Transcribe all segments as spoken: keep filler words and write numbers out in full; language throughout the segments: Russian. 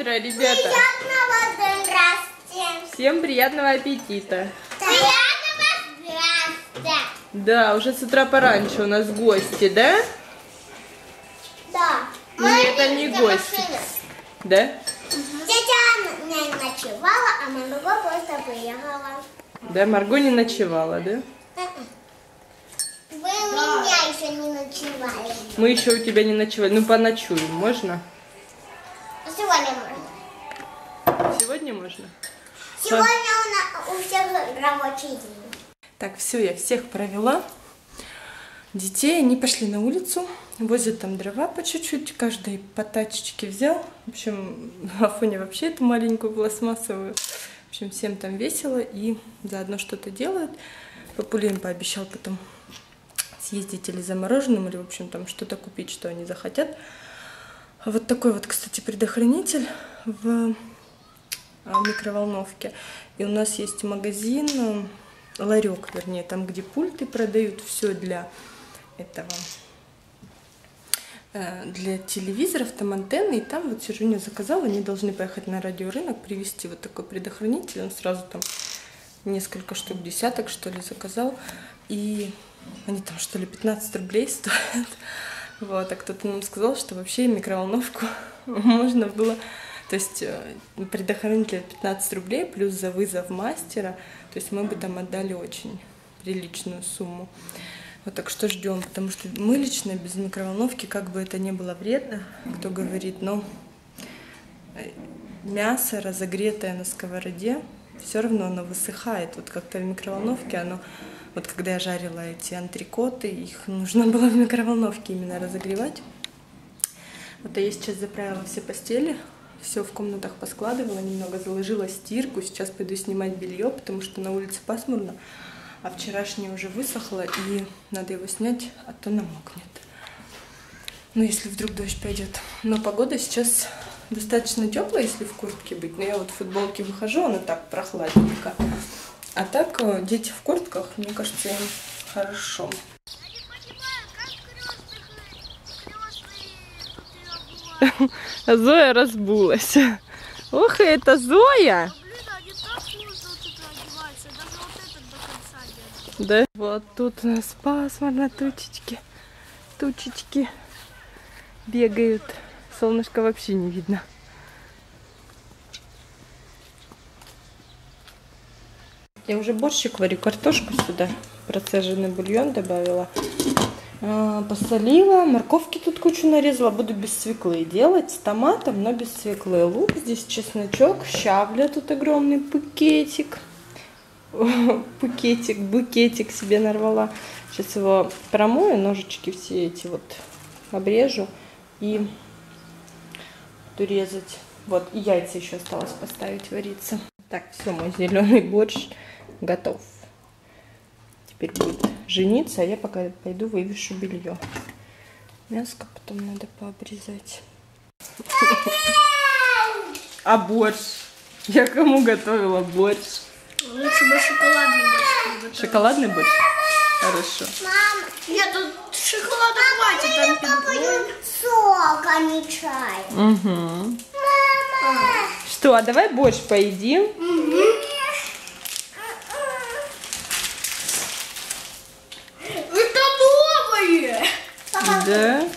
утро, ребята. Приятного здравствия. Всем приятного аппетита. Приятного здравствия. Да, уже с утра пораньше у нас гости, да? Да. Нет, это не гости. Да? Тетя не ночевала, а Марго просто приехала. Да, Марго не ночевала, да? Вы у меня еще не ночевали. Мы еще у тебя не ночевали. Ну, поночуем, можно? Сегодня можно. Сегодня можно? Сегодня у нас у всех рабочий день. Так, все, я всех провела. Детей, они пошли на улицу, возят там дрова по чуть-чуть, каждый по тачечке взял. В общем, в Афоне вообще эту маленькую пластмассовую. В общем, всем там весело и заодно что-то делают. Папуля им пообещал потом съездить или за мороженым, или, в общем, там что-то купить, что они захотят. Вот такой вот, кстати, предохранитель в микроволновке. И у нас есть магазин, ларек, вернее, там, где пульты продают, все для этого, для телевизоров, там антенны. И там вот Сержуня заказала, они должны поехать на радиорынок, привезти вот такой предохранитель. Он сразу там несколько штук, десяток, что ли, заказал. И они там, что ли, пятнадцать рублей стоят. Вот, а кто-то нам сказал, что вообще микроволновку можно было... То есть предохранитель пятнадцать рублей плюс за вызов мастера. То есть мы бы там отдали очень приличную сумму. Вот так что ждем, потому что мы лично без микроволновки, как бы это ни было вредно, кто говорит, но мясо, разогретое на сковороде, все равно оно высыхает. Вот как-то в микроволновке оно... Вот когда я жарила эти антрикоты, их нужно было в микроволновке именно разогревать. Вот, а я сейчас заправила все постели, все в комнатах поскладывала, немного заложила стирку. Сейчас пойду снимать белье, потому что на улице пасмурно, а вчерашнее уже высохло, и надо его снять, а то намокнет. Ну, если вдруг дождь пойдет. Но погода сейчас достаточно теплая, если в куртке быть. Но я вот в футболке выхожу, она так прохладненько. А так дети в куртках, мне кажется, им хорошо. Зоя разбулась. Ох, это Зоя! Да? Вот тут у нас пасмурно, тучечки, тучечки бегают. Солнышко вообще не видно. Я уже борщик варю, картошку сюда, процеженный бульон добавила. Посолила, морковки тут кучу нарезала, буду без свеклы делать, с томатом, но без свеклы. Лук, здесь чесночок, щавля, тут огромный пакетик, пакетик, букетик себе нарвала. Сейчас его промою, ножички все эти вот обрежу и буду резать. Вот, и яйца еще осталось поставить вариться. Так, все, мой зеленый борщ готов. Теперь будет жениться, а я пока пойду вывешу белье. Мяско потом надо пообрезать. А борщ? Я кому готовила борщ? Лучше бы шоколадный борщ. Шоколадный борщ? Хорошо. Мам, нет, тут шоколада хватит. Там папа сок, а не чай. Угу. Мама. Что, а давай борщ поедим? Угу. Это новое! Да?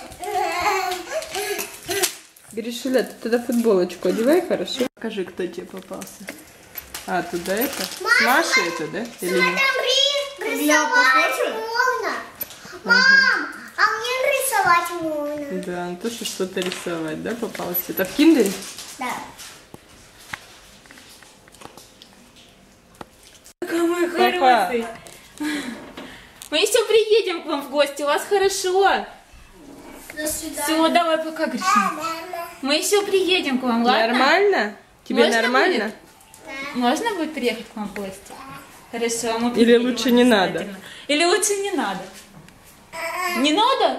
Гришуля, ты туда футболочку одевай, хорошо? Покажи, кто тебе попался. А, туда это? С Машей это, да? Или нет? Рисовать можно. Мам, а мне рисовать можно. Да, ну тоже что-то рисовать, да, попалось? Это в киндере? Да. Какой хороший. Мы еще приедем к вам в гости, у вас хорошо. До свидания. Все, давай пока, Гришна. Мы еще приедем к вам, ладно? Нормально? Тебе Можно нормально? будет? Можно будет приехать к вам в гости? Хорошо, мы Или приедем лучше не надо? обязательно. Или лучше не надо? Не надо?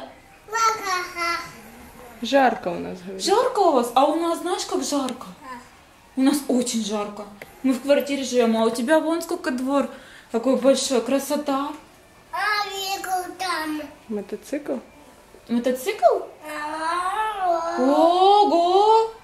Жарко у нас, говорит. Жарко у вас? А у нас, знаешь, как жарко? У нас очень жарко. Мы в квартире живем, а у тебя вон сколько двор. Какой большой, красота. А, вижу там. Мотоцикл? Мотоцикл? Ого!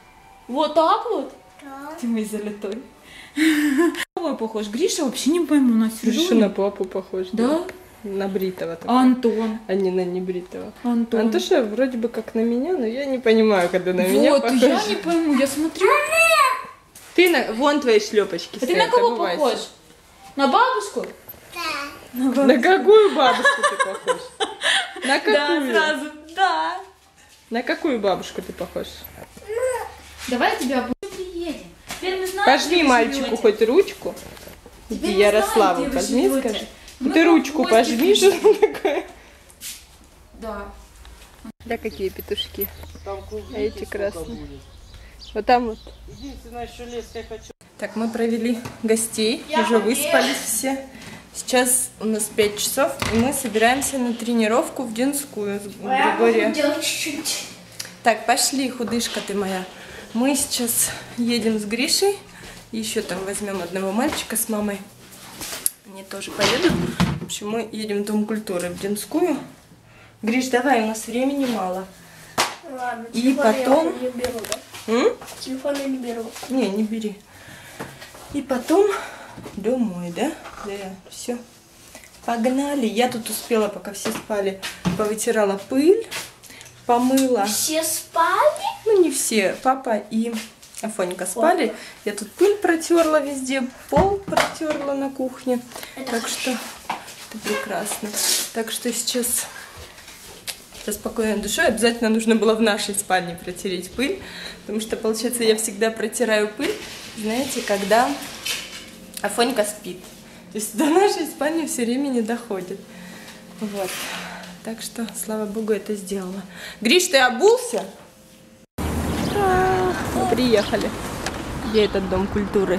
Вот так вот? Да. Ты мой золотой. Кого похож? Гриша вообще не пойму, у нас Гриша на папу похож. Да? На бритого. А Антон? А не на небритого. Антон. Антоша вроде бы как на меня, но я не понимаю, когда на вот, меня похож. я не пойму, я смотрю. Ты на... Вон твои шлепочки. А ты на кого похож? На бабушку? Да. На бабушку. На какую бабушку ты похож? На какую? Да, сразу, да. На какую бабушку ты похож? Давай тебя приедем. Теперь мы знаем, Пожми где вы мальчику живете. хоть ручку. Теперь Иди, мы Ярославу, знаем, где вы пожми, живете. скажи. Мы Ты в ручку гости пожми, придем. что там такое? Да. Да, какие петушки. А эти красные. Вот там вот. Единственное, что лес я хочу. Так, мы провели гостей, уже выспались все. Сейчас у нас пять часов, и мы собираемся на тренировку в Динскую с Григорием. Делать чуть-чуть. Так, пошли, худышка ты моя. Мы сейчас едем с Гришей. Еще там возьмем одного мальчика с мамой. Они тоже поедут. В общем, мы едем в Дом культуры в Динскую. Гриш, давай, у нас времени мало. Ладно, И телефон я потом- уже не беру, да? М? Телефон я не беру. Не, не бери. И потом домой, да? Да, все. Погнали. Я тут успела, пока все спали, повытирала пыль, помыла. Все спали? Ну, не все. Папа и Афонька спали. Я тут пыль протерла везде, пол протерла на кухне. Это так что это прекрасно. Так что сейчас со спокойной душой обязательно нужно было в нашей спальне протереть пыль. Потому что, получается, я всегда протираю пыль, знаете, когда Афонька спит. То есть до нашей спальни все время не доходит. Вот. Так что, слава богу, это сделала. Гриш, ты обулся? А, мы приехали. Где этот Дом культуры?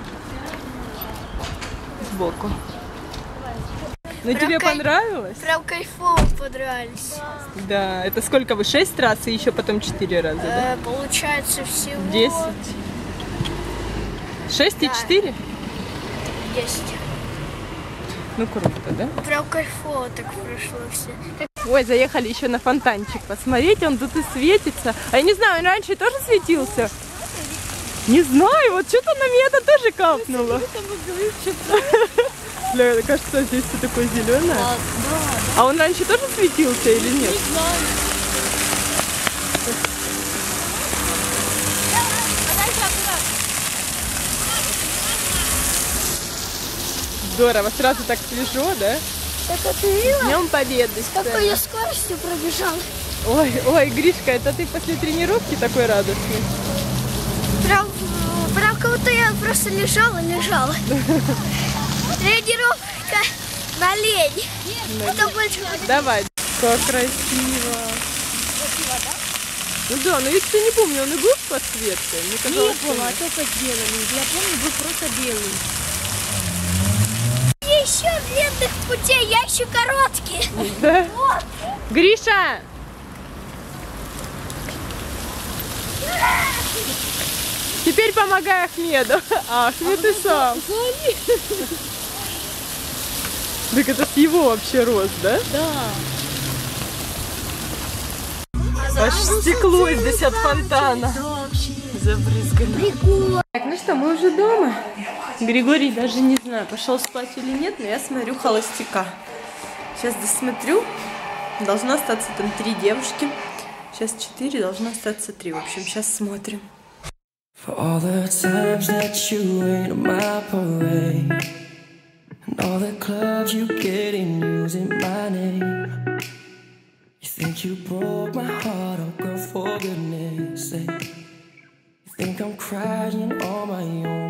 Сбоку. Ну, тебе кай- понравилось? Прям кайфово понравились. Да. Это сколько вы? Шесть раз и еще потом четыре раза, да? Э, получается всего... Десять. Шесть и Да. четыре? Десять. Ну, круто, да? Прям кайфово так прошло все. Ой, заехали еще на фонтанчик посмотреть, он тут и светится. А я не знаю, он раньше тоже светился? Не знаю, вот что-то на меня это тоже капнуло. Бля, кажется, здесь все такое зеленое. А он раньше тоже светился или нет? Здорово, сразу так свежо, да? Это ты видела? Днем Победы. С какой я скоростью пробежал? Ой, ой, Гришка, это ты после тренировки такой радостный? Прям, э, прям как будто я просто лежала, лежала. Тренировка на лень. Это больше... Давай. Как красиво. Ну да, но я, кстати, не помню, он и был с подсветкой? Мне казалось, что нет. только белый. Я помню, был просто белый. Еще длинных путей, я еще короткий. Да? Гриша! Теперь помогай Ахмеду. А, Ахмед и сам. Так это с его вообще рост, да? Да. Аж стекло здесь от фонтана. Забрызгано. Так, ну что, мы уже дома. Григорий даже не знаю, пошел спать или нет, но я смотрю холостяка. Сейчас досмотрю. Должно остаться там три девушки. Сейчас четыре, должно остаться три. В общем, сейчас смотрим. For all the times that you ain't on my parade, and all the clubs you get in using my name. You think you broke my heart, oh girl, for goodness sake. You think I'm crying on my own,